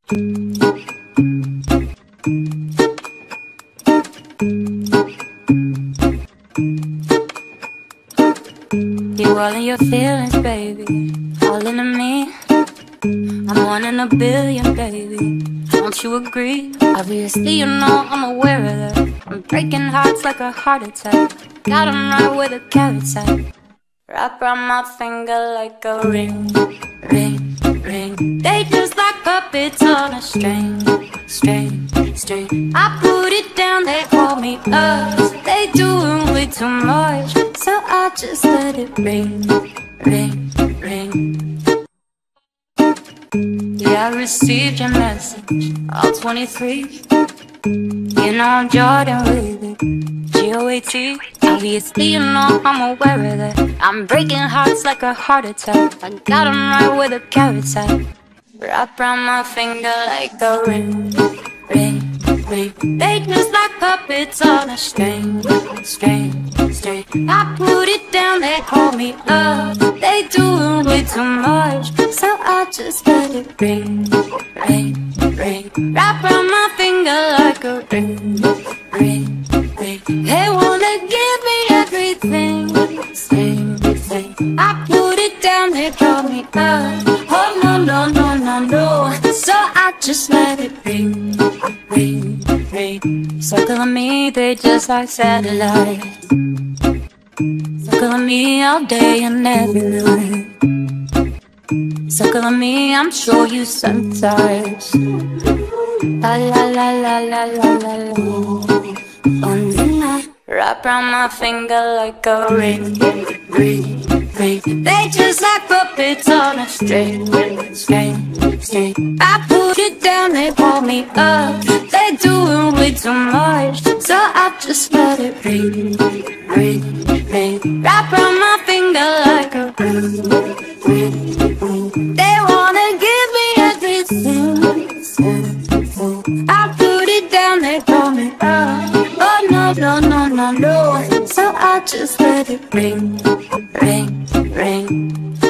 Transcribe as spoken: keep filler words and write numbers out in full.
You all in your feelings, baby, all into me. I'm one in a billion, baby, don't you agree? Obviously you know I'm aware of that. I'm breaking hearts like a heart attack. Got 'em right where the carrots at. Wrap around my finger like a ring, ring, ring. They just like puppets on a string, string, string. I put it down, they hold me up. They doing way too much, so I just let it ring, ring, ring. Yeah, I received your message, all twenty-three. You know I'm Jordan with it, G O A T. Obviously you know I'm aware of that. I'm breaking hearts like a heart attack. I got 'em right where the carrots at. Wrap around my finger like a ring, ring, ring. They just like puppets on a string, string, string. I put it down, they hold me up. They doing way too much, so I just let it ring, ring, ring. Wrap around my finger like a ring, ring, ring. They wanna give me everything, same thing. I put it down, they call me up. Oh no, no, no, no, no. So I just let it ring, ring, ring. Circling me, they just like satellites. Circling me all day and every night. Circling me, I'm sure you sympathize. La la la la la la la la. On the night, wrap around my finger like a ring, ring, ring. They just like puppets on a string, string, string. I put it down, they pull me up. They doing way too much, so I just let it ring, ring, ring. Wrap around my finger like a ring, ring, ring. They wanna give me everything. I put it down, they pull me up. Oh no, no, no, no, no. So I just let it ring, ring, ring.